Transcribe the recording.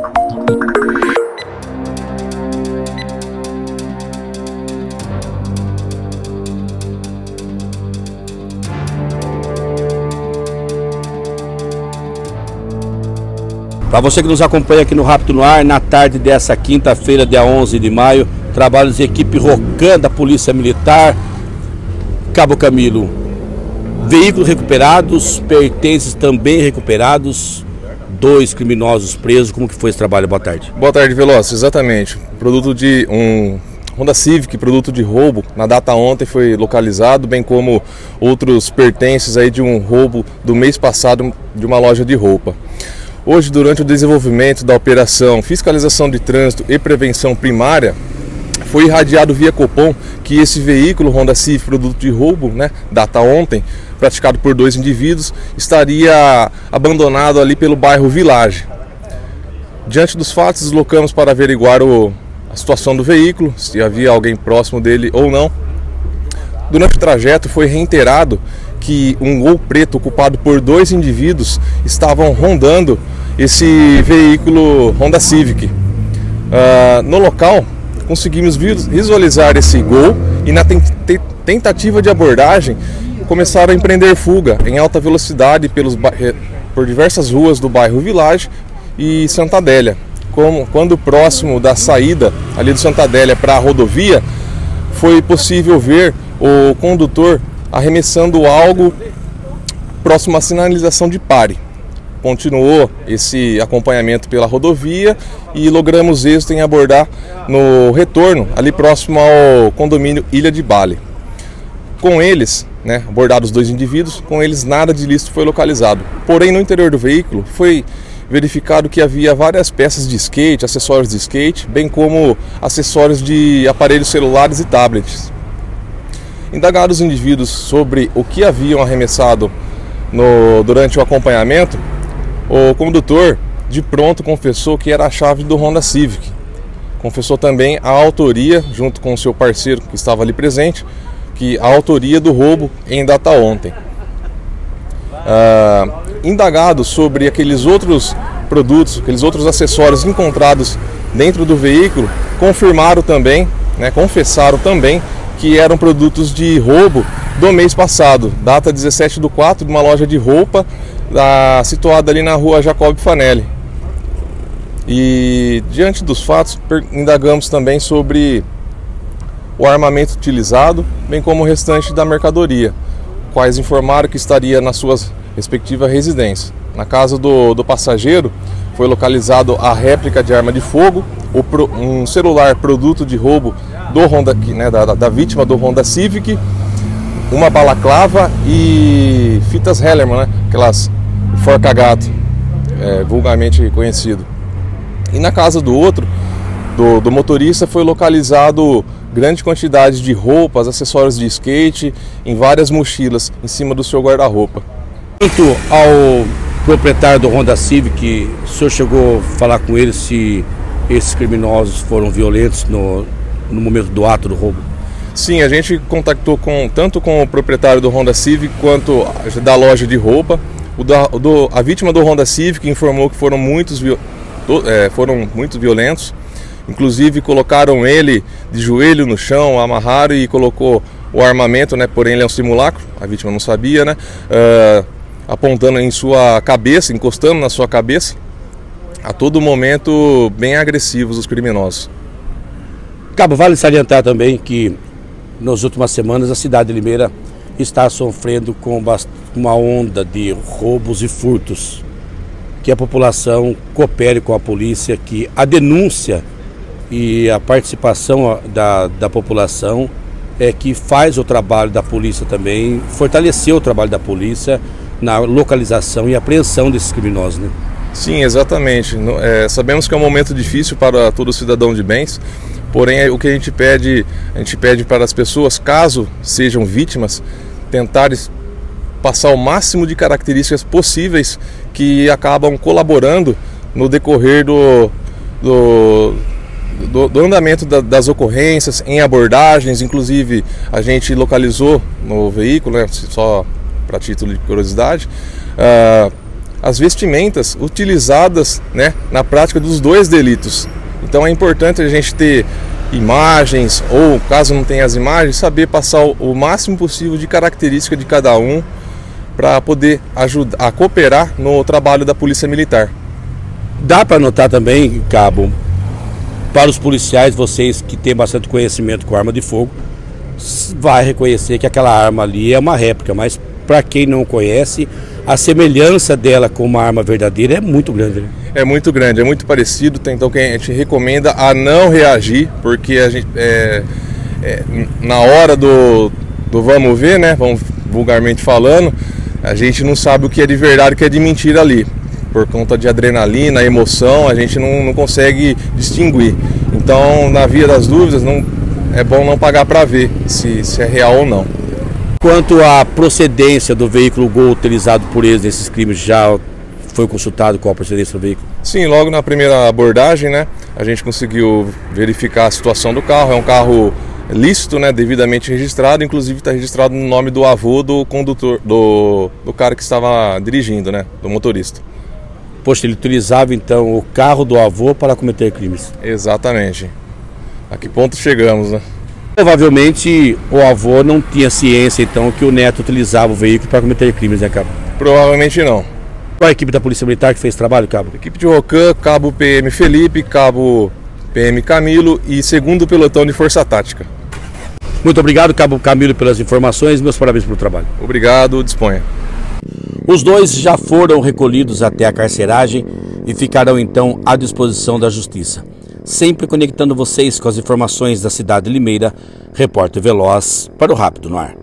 Para você que nos acompanha aqui no Rápido no Ar, na tarde dessa quinta-feira, dia 11 de maio, trabalhos de equipe ROCAN da Polícia Militar, Cabo Camilo. Veículos recuperados, pertences também recuperados, 2 criminosos presos. Como que foi esse trabalho? Boa tarde. Boa tarde, Veloso. Exatamente. Produto de um Honda Civic, produto de roubo, na data ontem foi localizado, bem como outros pertences aí de um roubo do mês passado de uma loja de roupa. Hoje, durante o desenvolvimento da operação Fiscalização de Trânsito e Prevenção Primária, foi irradiado via Copom que esse veículo Honda Civic, produto de roubo, data ontem, praticado por 2 indivíduos, estaria abandonado ali pelo bairro Village. Diante dos fatos, deslocamos para averiguar a situação do veículo, se havia alguém próximo dele ou não. Durante o trajeto foi reiterado que um Gol preto ocupado por 2 indivíduos estavam rondando esse veículo Honda Civic. No local conseguimos visualizar esse Gol e na tentativa de abordagem começaram a empreender fuga em alta velocidade por diversas ruas do bairro Village e Santa Adélia. Quando próximo da saída ali do Santa Adélia para a rodovia, foi possível ver o condutor arremessando algo próximo à sinalização de pare. Continuou esse acompanhamento pela rodovia e logramos êxito em abordar no retorno, ali próximo ao condomínio Ilha de Bale. Com eles, abordados 2 indivíduos, com eles nada de ilícito foi localizado. Porém, no interior do veículo foi verificado que havia várias peças de skate, acessórios de skate, bem como acessórios de aparelhos celulares e tablets. Indagados os indivíduos sobre o que haviam arremessado durante o acompanhamento, o condutor de pronto confessou que era a chave do Honda Civic. Confessou também a autoria, junto com o seu parceiro que estava ali presente, que a autoria do roubo em data ontem. Indagados sobre aqueles outros produtos, aqueles outros acessórios encontrados dentro do veículo, confirmaram também, confessaram também que eram produtos de roubo do mês passado, data 17/4, de uma loja de roupa situada ali na rua Jacob Fanelli. E diante dos fatos, indagamos também sobre o armamento utilizado, bem como o restante da mercadoria, quais informaram que estaria nas suas respectivas residências. Na casa do passageiro foi localizado a réplica de arma de fogo, um celular produto de roubo do Honda, da vítima do Honda Civic, uma balaclava e fitas Hellerman, aquelas forca-gato, vulgarmente conhecido. E na casa do outro, do motorista, foi localizado grande quantidade de roupas, acessórios de skate, em várias mochilas em cima do seu guarda-roupa. Quanto ao proprietário do Honda Civic, o senhor chegou a falar com ele se esses criminosos foram violentos no momento do ato do roubo? Sim, a gente contactou tanto com o proprietário do Honda Civic quanto da loja de roupa. A vítima do Honda Civic informou que foram muito violentos. Inclusive colocaram ele de joelho no chão, amarraram e colocou o armamento, porém ele é um simulacro, a vítima não sabia, apontando em sua cabeça, encostando na sua cabeça. A todo momento bem agressivos os criminosos. Cabo, vale salientar também que nas últimas semanas a cidade de Limeira está sofrendo com uma onda de roubos e furtos. Que a população coopere com a polícia, que a denúncia e a participação da população é que faz o trabalho da polícia também, fortalecer o trabalho da polícia na localização e apreensão desses criminosos, Sim, exatamente. Sabemos que é um momento difícil para todo cidadão de bens, porém o que a gente pede para as pessoas, caso sejam vítimas, tentarem passar o máximo de características possíveis que acabam colaborando no decorrer do andamento das ocorrências, em abordagens. Inclusive a gente localizou no veículo, só para título de curiosidade, as vestimentas utilizadas, né, na prática dos dois delitos. Então é importante a gente ter imagens, ou caso não tenha as imagens, saber passar o máximo possível de característica de cada um para poder ajudar a cooperar no trabalho da Polícia Militar. Dá para notar também, Cabo, para os policiais, vocês que têm bastante conhecimento com arma de fogo, vai reconhecer que aquela arma ali é uma réplica, mas para quem não conhece, a semelhança dela com uma arma verdadeira é muito grande, né? É muito grande, é muito parecido, então que a gente recomenda a não reagir, porque a gente, na hora do vamos ver, né, vamos vulgarmente falando, a gente não sabe o que é de verdade e o que é de mentira ali. Por conta de adrenalina, emoção, a gente não consegue distinguir. Então, na via das dúvidas, é bom não pagar para ver se é real ou não. Quanto à procedência do veículo Gol utilizado por eles nesses crimes, já foi consultado qual a procedência do veículo? Sim, logo na primeira abordagem, né, a gente conseguiu verificar a situação do carro. É um carro lícito, né, devidamente registrado, inclusive está registrado no nome do avô do condutor, do cara que estava dirigindo, né, do motorista. Poxa, ele utilizava então o carro do avô para cometer crimes? Exatamente. A que ponto chegamos, né? Provavelmente o avô não tinha ciência então que o neto utilizava o veículo para cometer crimes, né, Cabo? Provavelmente não. Qual a equipe da Polícia Militar que fez trabalho, Cabo? Equipe de Rocan, Cabo PM Felipe, Cabo PM Camilo e 2º Pelotão de Força Tática. Muito obrigado, Cabo Camilo, pelas informações. Meus parabéns pelo trabalho. Obrigado, disponha. Os dois já foram recolhidos até a carceragem e ficarão então à disposição da Justiça. Sempre conectando vocês com as informações da cidade de Limeira, repórter Veloz para o Rápido no Ar.